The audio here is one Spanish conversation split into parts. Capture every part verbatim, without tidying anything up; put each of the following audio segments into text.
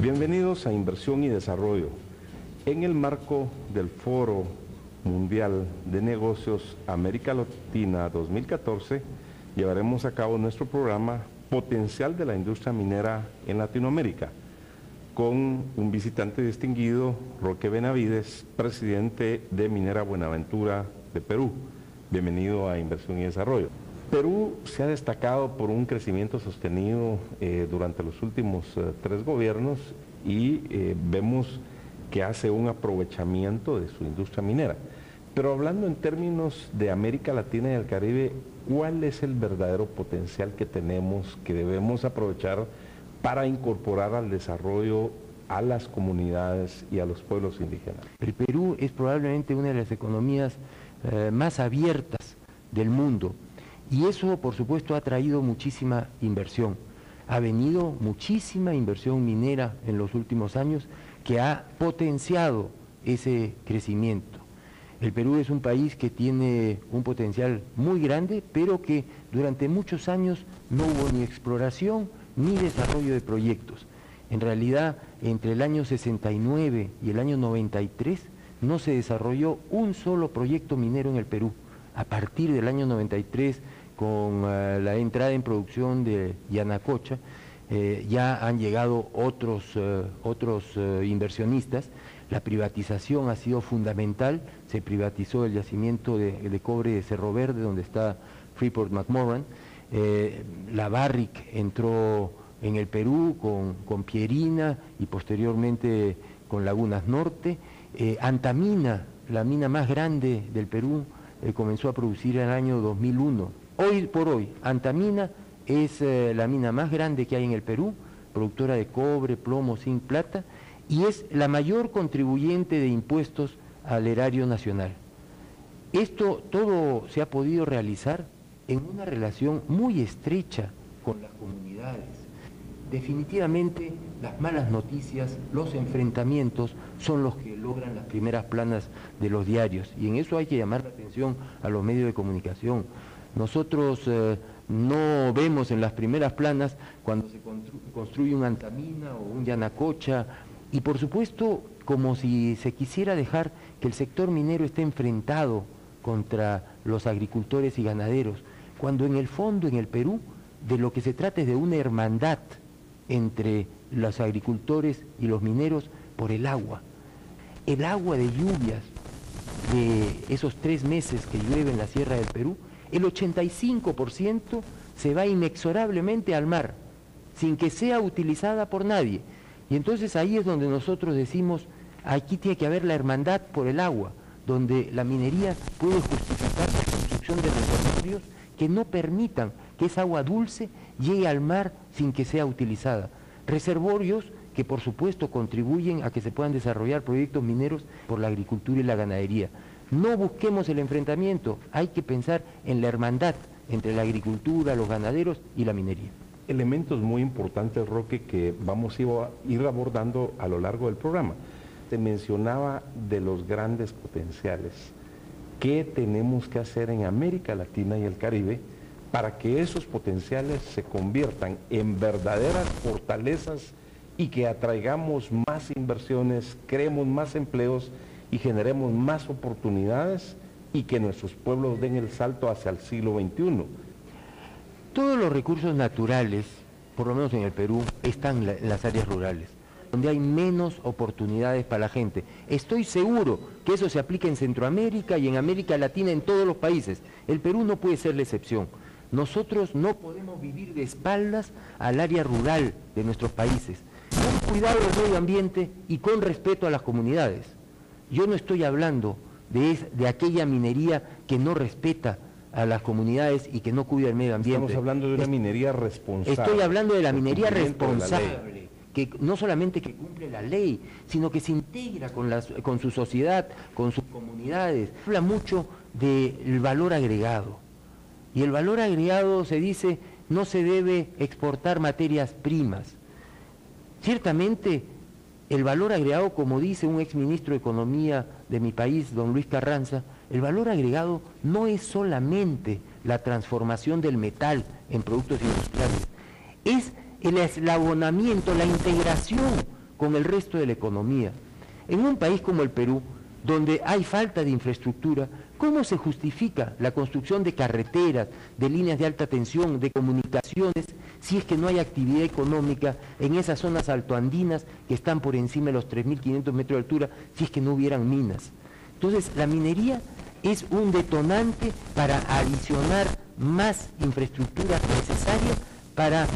Bienvenidos a Inversión y Desarrollo. En el marco del Foro Mundial de Negocios América Latina dos mil catorce, llevaremos a cabo nuestro programa Potencial de la Industria Minera en Latinoamérica, con un visitante distinguido, Roque Benavides, presidente de Minera Buenaventura de Perú. Bienvenido a Inversión y Desarrollo. Perú se ha destacado por un crecimiento sostenido eh, durante los últimos eh, tres gobiernos y eh, vemos que hace un aprovechamiento de su industria minera. Pero hablando en términos de América Latina y el Caribe, ¿cuál es el verdadero potencial que tenemos, que debemos aprovechar para incorporar al desarrollo a las comunidades y a los pueblos indígenas? El Perú es probablemente una de las economías eh, más abiertas del mundo. Y eso, por supuesto, ha traído muchísima inversión. Ha venido muchísima inversión minera en los últimos años que ha potenciado ese crecimiento. El Perú es un país que tiene un potencial muy grande, pero que durante muchos años no hubo ni exploración ni desarrollo de proyectos. En realidad, entre el año sesenta y nueve y el año noventa y tres no se desarrolló un solo proyecto minero en el Perú. A partir del año noventa y tres, con uh, la entrada en producción de Yanacocha, eh, ya han llegado otros, uh, otros uh, inversionistas. La privatización ha sido fundamental. Se privatizó el yacimiento de, de cobre de Cerro Verde, donde está Freeport-McMoRan. Eh, la Barrick entró en el Perú con, con Pierina y posteriormente con Lagunas Norte. Eh, Antamina, la mina más grande del Perú, Eh, comenzó a producir en el año dos mil uno. Hoy por hoy, Antamina es eh, la mina más grande que hay en el Perú, productora de cobre, plomo, zinc, plata, y es la mayor contribuyente de impuestos al erario nacional. Esto todo se ha podido realizar en una relación muy estrecha con las comunidades. Definitivamente, las malas noticias, los enfrentamientos son los que logran las primeras planas de los diarios, y en eso hay que llamar la atención a los medios de comunicación. Nosotros eh, no vemos en las primeras planas cuando se constru construye un Antamina o un Yanacocha, y por supuesto como si se quisiera dejar que el sector minero esté enfrentado contra los agricultores y ganaderos, cuando en el fondo en el Perú de lo que se trata es de una hermandad entre los agricultores y los mineros por el agua. El agua de lluvias de esos tres meses que llueve en la Sierra del Perú, el ochenta y cinco por ciento se va inexorablemente al mar, sin que sea utilizada por nadie. Y entonces ahí es donde nosotros decimos, aquí tiene que haber la hermandad por el agua, donde la minería puede justificar la construcción de reservorios que no permitan que esa agua dulce llegue al mar sin que sea utilizada. Reservorios que por supuesto contribuyen a que se puedan desarrollar proyectos mineros por la agricultura y la ganadería. No busquemos el enfrentamiento, hay que pensar en la hermandad entre la agricultura, los ganaderos y la minería. Elementos muy importantes, Roque, que vamos a ir abordando a lo largo del programa. Te mencionaba de los grandes potenciales. ¿Qué tenemos que hacer en América Latina y el Caribe para que esos potenciales se conviertan en verdaderas fortalezas y que atraigamos más inversiones, creemos más empleos y generemos más oportunidades y que nuestros pueblos den el salto hacia el siglo veintiuno? Todos los recursos naturales, por lo menos en el Perú, están en las áreas rurales, donde hay menos oportunidades para la gente. Estoy seguro que eso se aplica en Centroamérica y en América Latina, en todos los países. El Perú no puede ser la excepción. Nosotros no podemos vivir de espaldas al área rural de nuestros países, con cuidado del medio ambiente y con respeto a las comunidades. Yo no estoy hablando de, de aquella minería que no respeta a las comunidades y que no cuida el medio ambiente. Estamos hablando de una es, minería responsable. Estoy hablando de la minería responsable. La Que no solamente que cumple la ley, sino que se integra con, las, con su sociedad, con sus comunidades. Habla mucho del valor agregado. Y el valor agregado, se dice, no se debe exportar materias primas. Ciertamente, el valor agregado, como dice un exministro de Economía de mi país, don Luis Carranza, el valor agregado no es solamente la transformación del metal en productos industriales, es el eslabonamiento, la integración con el resto de la economía. En un país como el Perú, donde hay falta de infraestructura, ¿cómo se justifica la construcción de carreteras, de líneas de alta tensión, de comunicaciones, si es que no hay actividad económica en esas zonas altoandinas que están por encima de los tres mil quinientos metros de altura, si es que no hubieran minas? Entonces, la minería es un detonante para adicionar más infraestructura necesaria para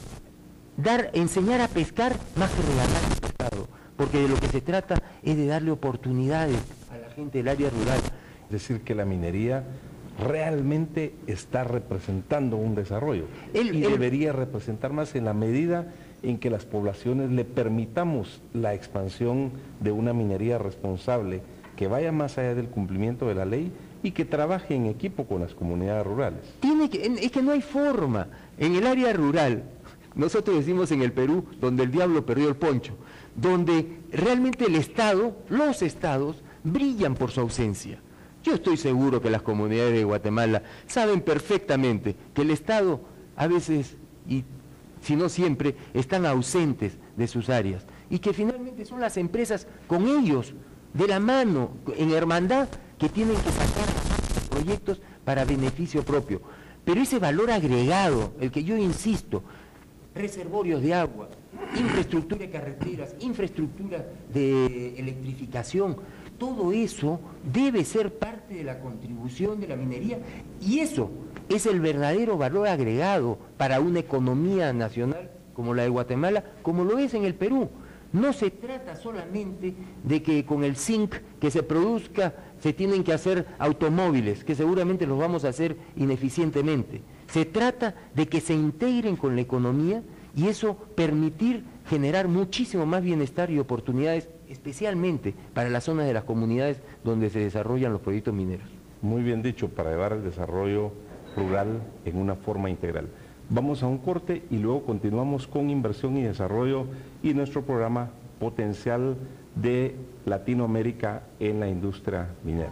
dar, enseñar a pescar más que regalar el pescado, porque de lo que se trata es de darle oportunidades a la gente del área rural. Es decir, que la minería realmente está representando un desarrollo El- y el- debería representar más en la medida en que las poblaciones le permitamos la expansión de una minería responsable que vaya más allá del cumplimiento de la ley y que trabaje en equipo con las comunidades rurales. Tiene que, es que no hay forma. En el área rural, nosotros decimos en el Perú, donde el diablo perdió el poncho, donde realmente el Estado, los estados, brillan por su ausencia. Yo estoy seguro que las comunidades de Guatemala saben perfectamente que el Estado a veces, y si no siempre, están ausentes de sus áreas y que finalmente son las empresas con ellos, de la mano, en hermandad, que tienen que sacar proyectos para beneficio propio. Pero ese valor agregado, el que yo insisto, reservorios de agua, infraestructura de carreteras, infraestructura de electrificación, todo eso debe ser parte de la contribución de la minería y eso es el verdadero valor agregado para una economía nacional como la de Guatemala, como lo es en el Perú. No se trata solamente de que con el zinc que se produzca se tienen que hacer automóviles, que seguramente los vamos a hacer ineficientemente. Se trata de que se integren con la economía y eso permitir generar muchísimo más bienestar y oportunidades, especialmente para las zonas de las comunidades donde se desarrollan los proyectos mineros. Muy bien dicho, para llevar el desarrollo rural en una forma integral. Vamos a un corte y luego continuamos con inversión y desarrollo y nuestro programa Potencial de Latinoamérica en la industria minera.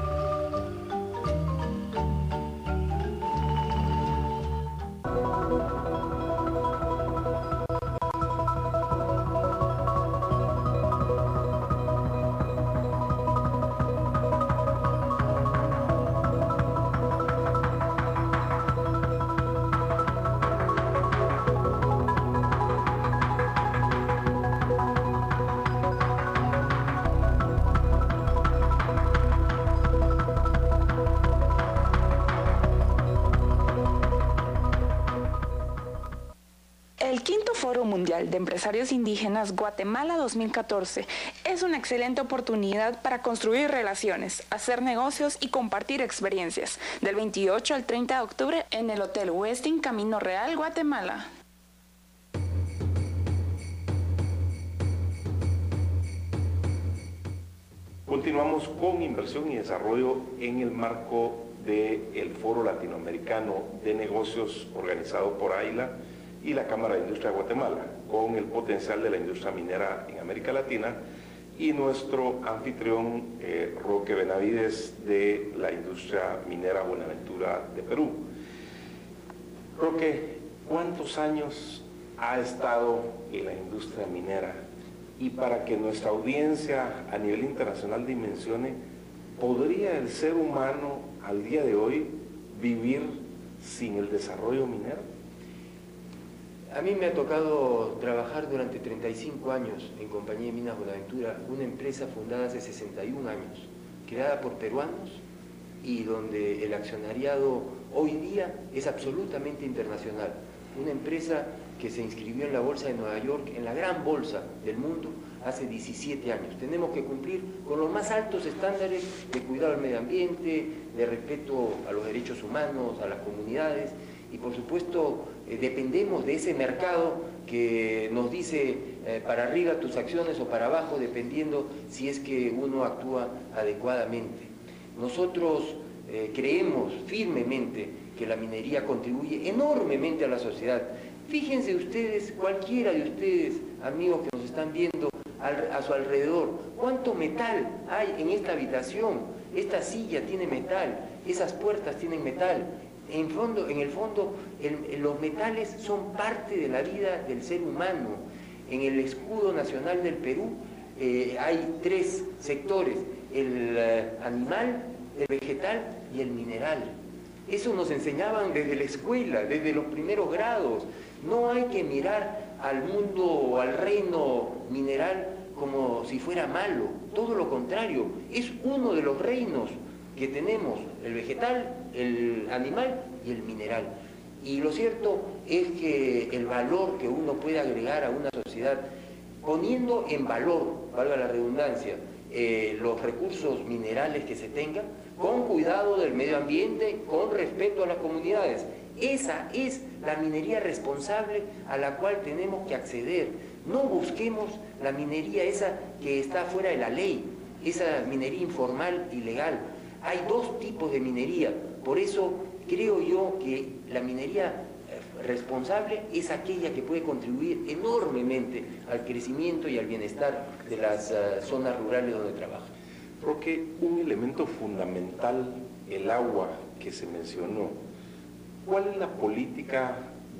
El quinto Foro Mundial de Empresarios Indígenas Guatemala dos mil catorce es una excelente oportunidad para construir relaciones, hacer negocios y compartir experiencias. Del veintiocho al treinta de octubre en el Hotel Westin Camino Real, Guatemala. Continuamos con inversión y desarrollo en el marco del Foro Latinoamericano de Negocios organizado por AILA y la Cámara de Industria de Guatemala, con el potencial de la industria minera en América Latina y nuestro anfitrión eh, Roque Benavides de la industria minera Buenaventura de Perú. Roque, ¿cuántos años ha estado en la industria minera? Y para que nuestra audiencia a nivel internacional dimensione, ¿podría el ser humano al día de hoy vivir sin el desarrollo minero? A mí me ha tocado trabajar durante treinta y cinco años en Compañía de Minas Buenaventura, una empresa fundada hace sesenta y un años, creada por peruanos y donde el accionariado hoy día es absolutamente internacional. Una empresa que se inscribió en la Bolsa de Nueva York, en la gran bolsa del mundo, hace diecisiete años. Tenemos que cumplir con los más altos estándares de cuidado del medio ambiente, de respeto a los derechos humanos, a las comunidades, y por supuesto eh, dependemos de ese mercado que nos dice eh, para arriba tus acciones o para abajo, dependiendo si es que uno actúa adecuadamente. Nosotros eh, creemos firmemente que la minería contribuye enormemente a la sociedad. Fíjense ustedes, cualquiera de ustedes, amigos que nos están viendo al, a su alrededor, cuánto metal hay en esta habitación. Esta silla tiene metal, esas puertas tienen metal. En, fondo, en el fondo, el, los metales son parte de la vida del ser humano. En el escudo nacional del Perú eh, hay tres sectores, el eh, animal, el vegetal y el mineral. Eso nos enseñaban desde la escuela, desde los primeros grados. No hay que mirar al mundo o al reino mineral como si fuera malo, todo lo contrario, es uno de los reinos que tenemos, el vegetal, el animal y el mineral. Y lo cierto es que el valor que uno puede agregar a una sociedad, poniendo en valor, valga la redundancia, eh, los recursos minerales que se tengan, con cuidado del medio ambiente, con respeto a las comunidades. Esa es la minería responsable a la cual tenemos que acceder. No busquemos la minería esa que está fuera de la ley, esa minería informal, ilegal. Hay dos tipos de minería, por eso creo yo que la minería responsable es aquella que puede contribuir enormemente al crecimiento y al bienestar de las uh, zonas rurales donde trabaja. Porque un elemento fundamental, el agua que se mencionó, ¿cuál es la política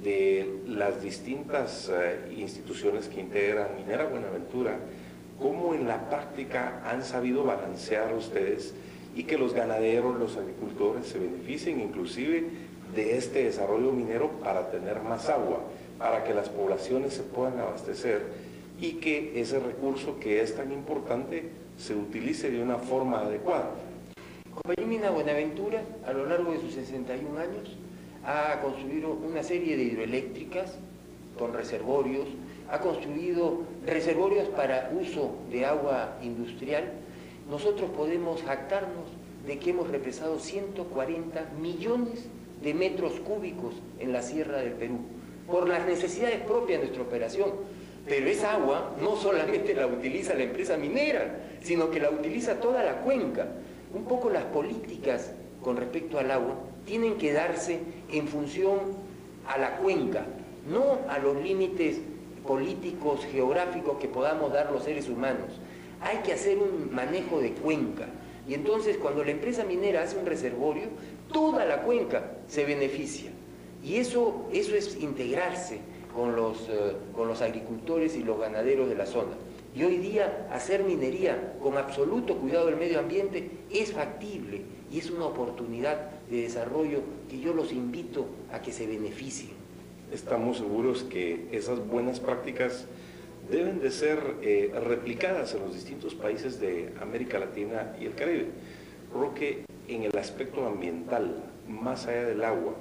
de las distintas uh, instituciones que integran Minera Buenaventura? ¿Cómo en la práctica han sabido balancear ustedes y que los ganaderos, los agricultores se beneficien inclusive de este desarrollo minero para tener más agua, para que las poblaciones se puedan abastecer y que ese recurso que es tan importante se utilice de una forma adecuada? Compañía Minera Buenaventura, a lo largo de sus sesenta y un años, ha construido una serie de hidroeléctricas con reservorios, ha construido reservorios para uso de agua industrial. Nosotros podemos jactarnos de que hemos represado ciento cuarenta millones de metros cúbicos en la Sierra del Perú, por las necesidades propias de nuestra operación. Pero esa agua no solamente la utiliza la empresa minera, sino que la utiliza toda la cuenca. Un poco las políticas con respecto al agua tienen que darse en función a la cuenca, no a los límites políticos, geográficos que podamos dar los seres humanos. Hay que hacer un manejo de cuenca. Y entonces cuando la empresa minera hace un reservorio, toda la cuenca se beneficia. Y eso, eso es integrarse con los, eh, con los agricultores y los ganaderos de la zona. Y hoy día hacer minería con absoluto cuidado del medio ambiente es factible y es una oportunidad de desarrollo que yo los invito a que se beneficien. Estamos seguros que esas buenas prácticas deben de ser eh, replicadas en los distintos países de América Latina y el Caribe. Roque, en el aspecto ambiental, más allá del agua,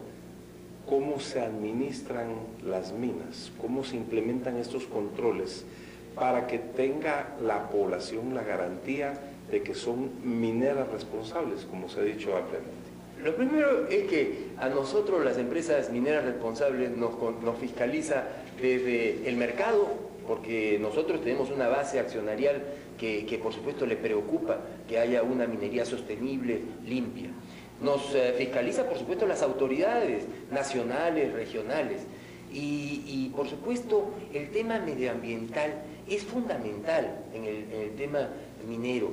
¿cómo se administran las minas? ¿Cómo se implementan estos controles para que tenga la población la garantía de que son mineras responsables, como se ha dicho ampliamente? Lo primero es que a nosotros las empresas mineras responsables nos, nos fiscaliza desde el mercado, porque nosotros tenemos una base accionarial que, que por supuesto le preocupa que haya una minería sostenible, limpia. Nos eh, fiscaliza por supuesto las autoridades nacionales, regionales y, y por supuesto el tema medioambiental es fundamental en el, en el tema minero.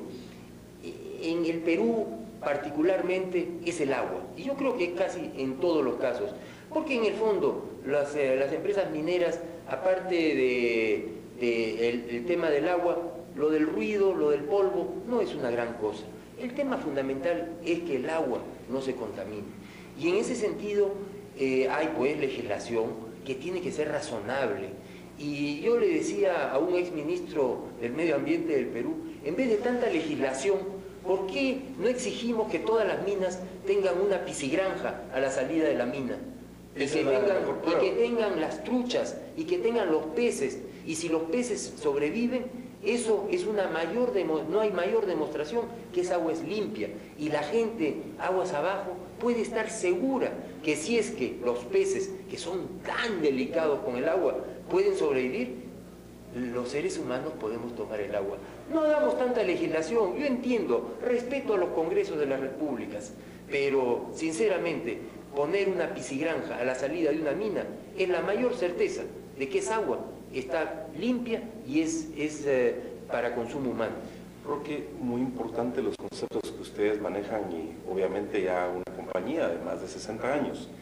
En el Perú particularmente es el agua, y yo creo que casi en todos los casos, porque en el fondo las, eh, las empresas mineras, aparte de, de el, el tema del agua, lo del ruido, lo del polvo, no es una gran cosa. El tema fundamental es que el agua no se contamine, y en ese sentido eh, hay pues legislación que tiene que ser razonable. Y yo le decía a un exministro del Medio Ambiente del Perú, en vez de tanta legislación, ¿por qué no exigimos que todas las minas tengan una piscigranja a la salida de la mina? Y que, vengan, y que tengan las truchas y que tengan los peces, y si los peces sobreviven, eso es una mayor demo, no hay mayor demostración que esa agua es limpia, y la gente aguas abajo puede estar segura que si es que los peces, que son tan delicados con el agua, pueden sobrevivir, los seres humanos podemos tomar el agua. No hagamos tanta legislación, yo entiendo, respeto a los congresos de las repúblicas, pero sinceramente poner una piscigranja a la salida de una mina es la mayor certeza de que esa agua está limpia y es, es eh, para consumo humano. Creo que muy importante los conceptos que ustedes manejan, y obviamente ya una compañía de más de sesenta años.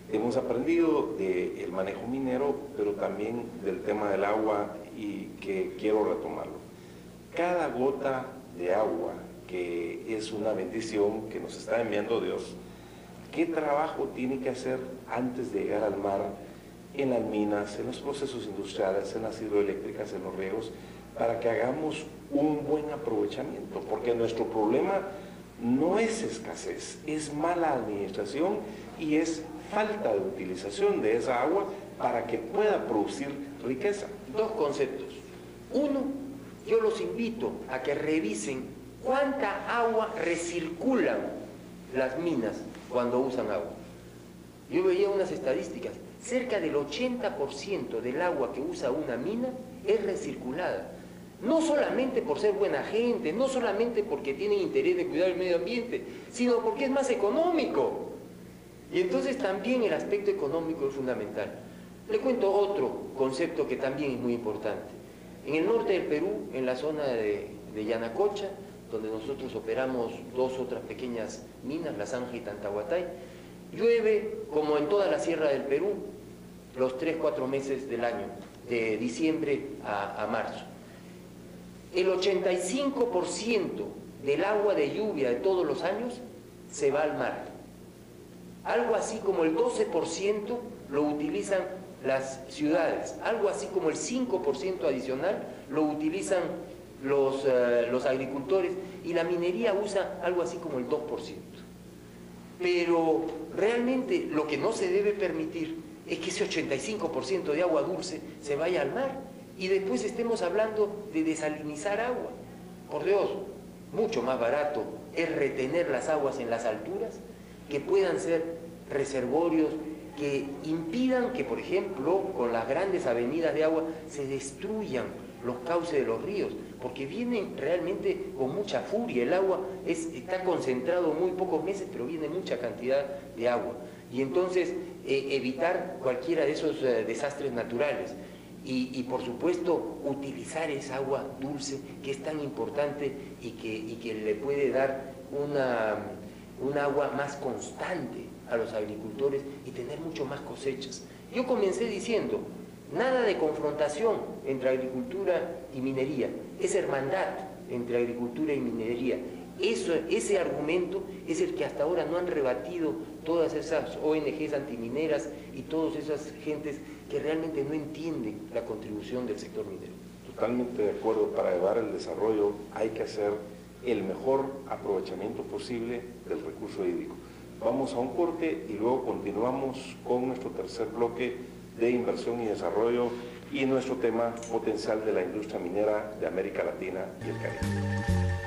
Hemos aprendido del manejo minero, pero también del tema del agua y que quiero retomarlo. Cada gota de agua, que es una bendición que nos está enviando Dios, ¿qué trabajo tiene que hacer antes de llegar al mar, en las minas, en los procesos industriales, en las hidroeléctricas, en los riegos, para que hagamos un buen aprovechamiento? Porque nuestro problema no es escasez, es mala administración y es falta de utilización de esa agua para que pueda producir riqueza. Dos conceptos. Uno, yo los invito a que revisen cuánta agua recirculan las minas cuando usan agua. Yo veía unas estadísticas, cerca del ochenta por ciento del agua que usa una mina es recirculada. No solamente por ser buena gente, no solamente porque tienen interés de cuidar el medio ambiente, sino porque es más económico. Y entonces también el aspecto económico es fundamental. Le cuento otro concepto que también es muy importante. En el norte del Perú, en la zona de, de Yanacocha, donde nosotros operamos dos otras pequeñas minas, la Zanja y Tantahuatay, llueve como en toda la sierra del Perú los tres, cuatro meses del año, de diciembre a, a marzo. El ochenta y cinco por ciento del agua de lluvia de todos los años se va al mar. Algo así como el doce por ciento lo utilizan las ciudades, algo así como el cinco por ciento adicional lo utilizan los, uh, los agricultores, y la minería usa algo así como el dos por ciento. Pero realmente lo que no se debe permitir es que ese ochenta y cinco por ciento de agua dulce se vaya al mar y después estemos hablando de desalinizar agua. Por Dios, mucho más barato es retener las aguas en las alturas, que puedan ser reservorios que impidan que, por ejemplo, con las grandes avenidas de agua se destruyan los cauces de los ríos, porque vienen realmente con mucha furia. El agua es, está concentrado en muy pocos meses, pero viene mucha cantidad de agua. Y entonces eh, evitar cualquiera de esos eh, desastres naturales. Y, y por supuesto utilizar esa agua dulce que es tan importante y que, y que le puede dar una, un agua más constante a los agricultores y tener mucho más cosechas. Yo comencé diciendo, nada de confrontación entre agricultura y minería, es hermandad entre agricultura y minería. Eso, ese argumento es el que hasta ahora no han rebatido todas esas O N Ges antimineras y todas esas gentes que realmente no entienden la contribución del sector minero. Totalmente de acuerdo, para llevar el desarrollo hay que hacer el mejor aprovechamiento posible del recurso hídrico. Vamos a un corte y luego continuamos con nuestro tercer bloque de inversión y desarrollo y nuestro tema potencial de la industria minera de América Latina y el Caribe.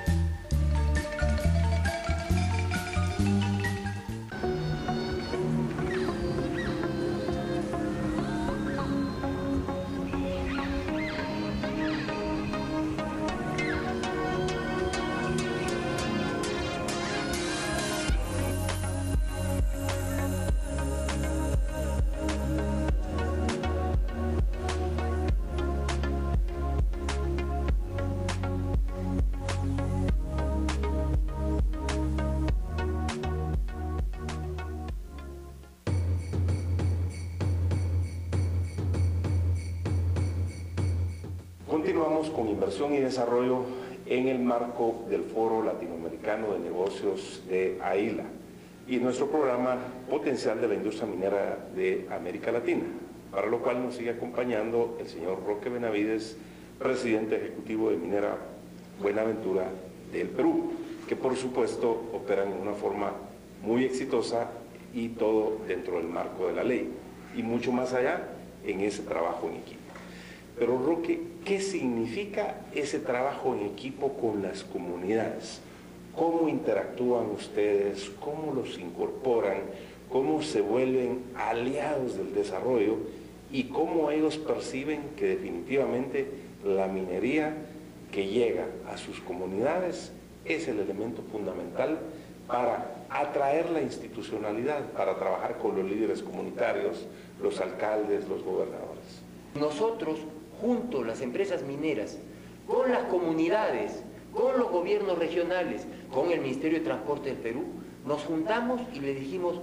Continuamos con inversión y desarrollo en el marco del Foro Latinoamericano de Negocios de AILA y nuestro programa potencial de la industria minera de América Latina, para lo cual nos sigue acompañando el señor Roque Benavides, presidente ejecutivo de Minera Buenaventura del Perú, que por supuesto operan en una forma muy exitosa y todo dentro del marco de la ley y mucho más allá en ese trabajo en equipo. Pero Roque, ¿qué significa ese trabajo en equipo con las comunidades? ¿Cómo interactúan ustedes? ¿Cómo los incorporan? ¿Cómo se vuelven aliados del desarrollo? ¿Y cómo ellos perciben que definitivamente la minería que llega a sus comunidades es el elemento fundamental para atraer la institucionalidad, para trabajar con los líderes comunitarios, los alcaldes, los gobernadores? Nosotros, junto las empresas mineras, con las comunidades, con los gobiernos regionales, con el Ministerio de Transporte del Perú, nos juntamos y le dijimos,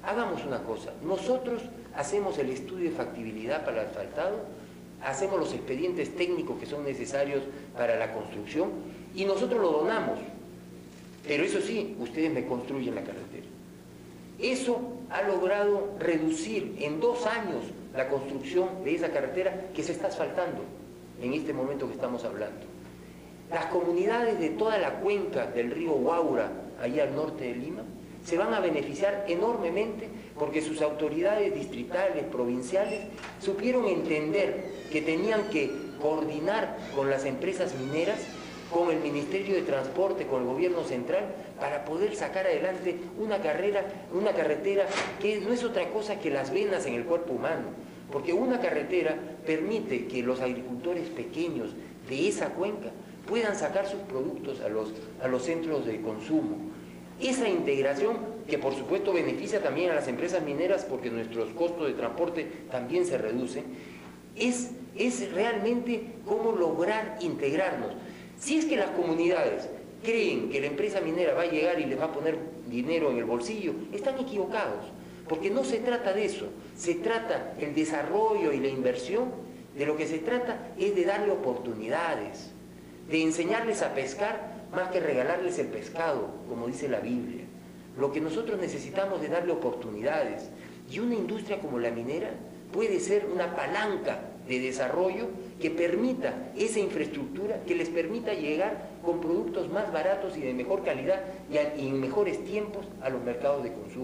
hagamos una cosa, nosotros hacemos el estudio de factibilidad para el asfaltado, hacemos los expedientes técnicos que son necesarios para la construcción y nosotros lo donamos. Pero eso sí, ustedes me construyen la carretera. Eso ha logrado reducir en dos años la construcción de esa carretera que se está asfaltando en este momento que estamos hablando. Las comunidades de toda la cuenca del río Huaura, allá al norte de Lima, se van a beneficiar enormemente porque sus autoridades distritales, provinciales, supieron entender que tenían que coordinar con las empresas mineras, con el Ministerio de Transporte, con el gobierno central, para poder sacar adelante una carrera, una carretera que no es otra cosa que las venas en el cuerpo humano, porque una carretera permite que los agricultores pequeños de esa cuenca puedan sacar sus productos a los, a los centros de consumo. Esa integración, que por supuesto beneficia también a las empresas mineras porque nuestros costos de transporte también se reducen, es, es realmente cómo lograr integrarnos. Si es que las comunidades creen que la empresa minera va a llegar y les va a poner dinero en el bolsillo, están equivocados, porque no se trata de eso, se trata el desarrollo y la inversión, de lo que se trata es de darle oportunidades, de enseñarles a pescar más que regalarles el pescado, como dice la Biblia. Lo que nosotros necesitamos es darle oportunidades, y una industria como la minera puede ser una palanca de desarrollo que permita esa infraestructura, que les permita llegar con productos más baratos y de mejor calidad y, a, y en mejores tiempos a los mercados de consumo.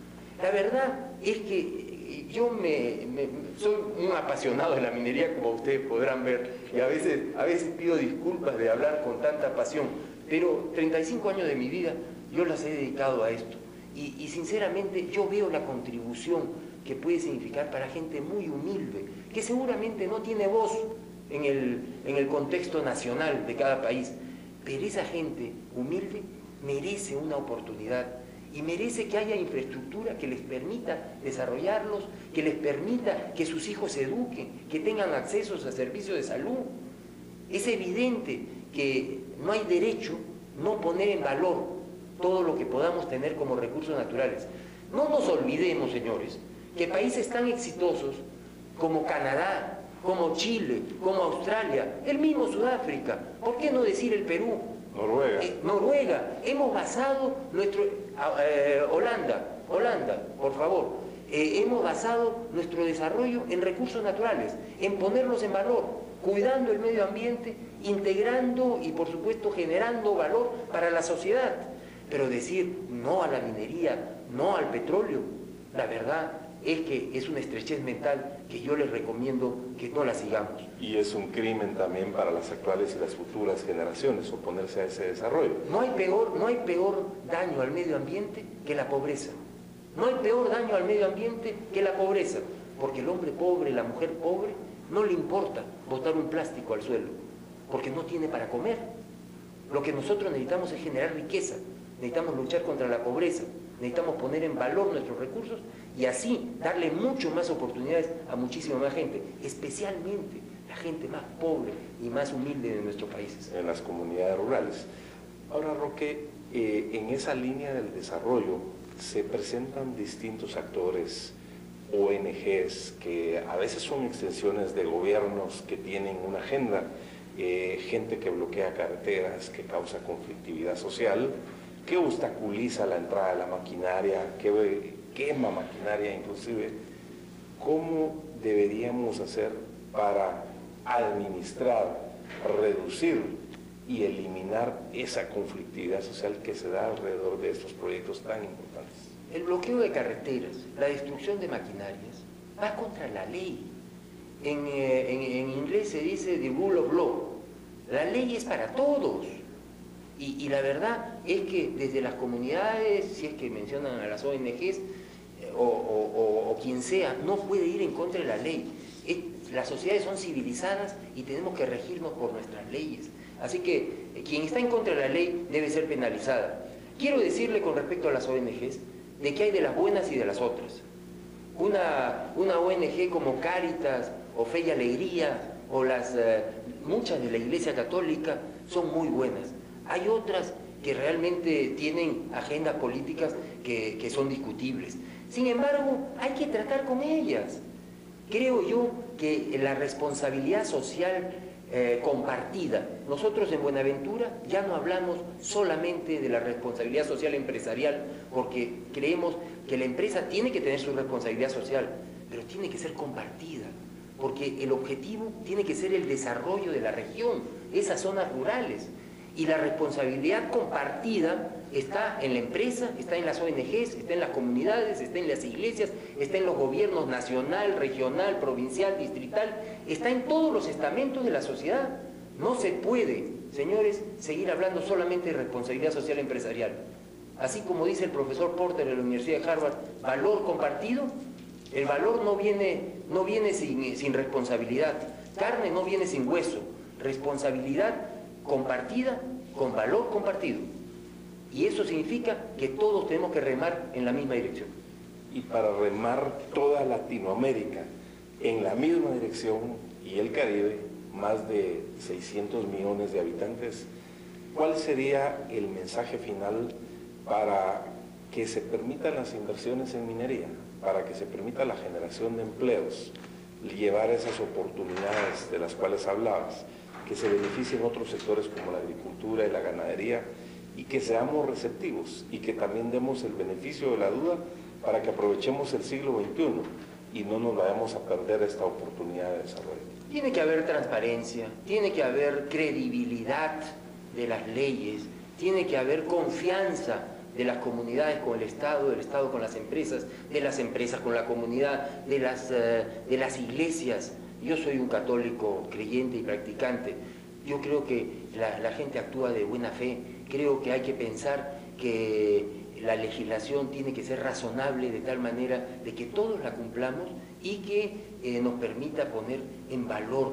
La verdad es que yo me, me, soy un apasionado de la minería, como ustedes podrán ver, y a veces, a veces pido disculpas de hablar con tanta pasión, pero treinta y cinco años de mi vida yo las he dedicado a esto, y, y sinceramente yo veo la contribución que puede significar para gente muy humilde, que seguramente no tiene voz en el, en el contexto nacional de cada país, pero esa gente humilde merece una oportunidad y merece que haya infraestructura que les permita desarrollarlos, que les permita que sus hijos se eduquen, que tengan acceso a servicios de salud. Es evidente que no hay derecho no poner en valor todo lo que podamos tener como recursos naturales. No nos olvidemos, señores, que países tan exitosos como Canadá, como Chile, como Australia, el mismo Sudáfrica, ¿por qué no decir el Perú? Noruega. Eh, Noruega, hemos basado nuestro... Eh, Holanda, Holanda, por favor, eh, hemos basado nuestro desarrollo en recursos naturales, en ponerlos en valor, cuidando el medio ambiente, integrando y por supuesto generando valor para la sociedad. Pero decir no a la minería, no al petróleo, la verdad es que es una estrechez mental que yo les recomiendo que no la sigamos. Y es un crimen también para las actuales y las futuras generaciones oponerse a ese desarrollo. No hay peor, no hay peor daño al medio ambiente que la pobreza. No hay peor daño al medio ambiente que la pobreza, porque el hombre pobre, la mujer pobre, no le importa botar un plástico al suelo, porque no tiene para comer. Lo que nosotros necesitamos es generar riqueza, necesitamos luchar contra la pobreza, necesitamos poner en valor nuestros recursos y así darle mucho más oportunidades a muchísima más gente, especialmente la gente más pobre y más humilde de nuestros países. En las comunidades rurales. Ahora, Roque, eh, en esa línea del desarrollo se presentan distintos actores, O N Ges, que a veces son extensiones de gobiernos que tienen una agenda, eh, gente que bloquea carreteras, que causa conflictividad social, que obstaculiza la entrada de la maquinaria, que quema maquinaria inclusive. ¿Cómo deberíamos hacer para administrar, reducir y eliminar esa conflictividad social que se da alrededor de estos proyectos tan importantes? El bloqueo de carreteras, la destrucción de maquinarias, va contra la ley. En, eh, en, en inglés se dice the rule of law. La ley es para todos. Y, y la verdad es que desde las comunidades, si es que mencionan a las O N Ges, eh, o, o, o, o quien sea, no puede ir en contra de la ley. Es, las sociedades son civilizadas y tenemos que regirnos por nuestras leyes. Así que eh, quien está en contra de la ley debe ser penalizada. Quiero decirle con respecto a las O N Ges, de que hay de las buenas y de las otras. Una, una O N Ge como Cáritas, o Fe y Alegría, o las eh, muchas de la Iglesia Católica son muy buenas. Hay otras que realmente tienen agendas políticas que, que son discutibles. Sin embargo, hay que tratar con ellas. Creo yo que la responsabilidad social eh, compartida, nosotros en Buenaventura ya no hablamos solamente de la responsabilidad social empresarial, porque creemos que la empresa tiene que tener su responsabilidad social, pero tiene que ser compartida, porque el objetivo tiene que ser el desarrollo de la región, esas zonas rurales. Y la responsabilidad compartida está en la empresa, está en las O N Ges, está en las comunidades, está en las iglesias, está en los gobiernos nacional, regional, provincial, distrital, está en todos los estamentos de la sociedad. No se puede, señores, seguir hablando solamente de responsabilidad social empresarial. Así como dice el profesor Porter de la Universidad de Harvard, valor compartido, el valor no viene, no viene sin, sin responsabilidad, carne no viene sin hueso, responsabilidad compartida con valor compartido. Y eso significa que todos tenemos que remar en la misma dirección. Y para remar toda Latinoamérica en la misma dirección y el Caribe, más de seiscientos millones de habitantes, ¿cuál sería el mensaje final para que se permitan las inversiones en minería, para que se permita la generación de empleos, llevar esas oportunidades de las cuales hablabas, que se beneficien otros sectores como la agricultura y la ganadería, y que seamos receptivos y que también demos el beneficio de la duda para que aprovechemos el siglo veintiuno y no nos vayamos a perder esta oportunidad de desarrollo? Tiene que haber transparencia, tiene que haber credibilidad de las leyes, tiene que haber confianza de las comunidades con el Estado, del Estado con las empresas, de las empresas con la comunidad, de las, uh, de las iglesias. Yo soy un católico creyente y practicante. Yo creo que la, la gente actúa de buena fe. Creo que hay que pensar que la legislación tiene que ser razonable de tal manera de que todos la cumplamos y que eh, nos permita poner en valor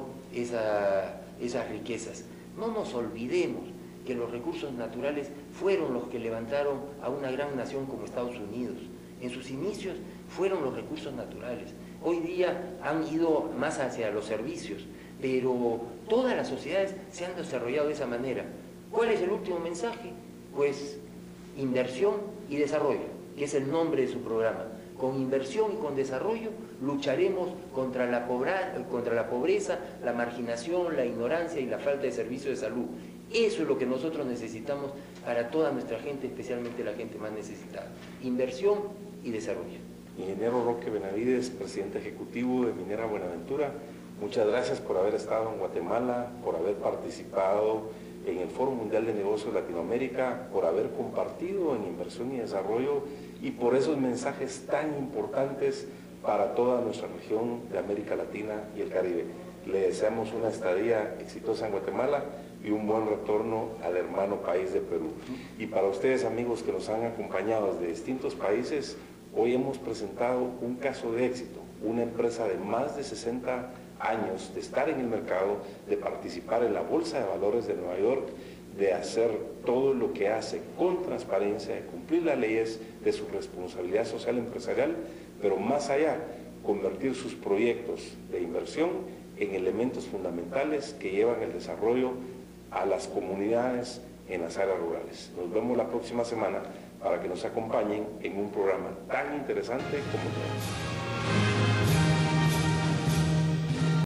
esa, esas riquezas. No nos olvidemos que los recursos naturales fueron los que levantaron a una gran nación como Estados Unidos. En sus inicios fueron los recursos naturales. Hoy día han ido más hacia los servicios, pero todas las sociedades se han desarrollado de esa manera. ¿Cuál es el último mensaje? Pues inversión y desarrollo, que es el nombre de su programa. Con inversión y con desarrollo lucharemos contra la, pobra, contra la pobreza, la marginación, la ignorancia y la falta de servicio de salud. Eso es lo que nosotros necesitamos para toda nuestra gente, especialmente la gente más necesitada. Inversión y desarrollo. Ingeniero Roque Benavides, presidente ejecutivo de Minera Buenaventura, muchas gracias por haber estado en Guatemala, por haber participado en el Foro Mundial de Negocios Latinoamérica, por haber compartido en inversión y desarrollo y por esos mensajes tan importantes para toda nuestra región de América Latina y el Caribe. Le deseamos una estadía exitosa en Guatemala y un buen retorno al hermano país de Perú. Y para ustedes, amigos que nos han acompañado desde distintos países, hoy hemos presentado un caso de éxito, una empresa de más de sesenta años de estar en el mercado, de participar en la Bolsa de Valores de Nueva York, de hacer todo lo que hace con transparencia, de cumplir las leyes, de su responsabilidad social empresarial, pero más allá, convertir sus proyectos de inversión en elementos fundamentales que llevan el desarrollo a las comunidades en las áreas rurales. Nos vemos la próxima semana para que nos acompañen en un programa tan interesante como todos.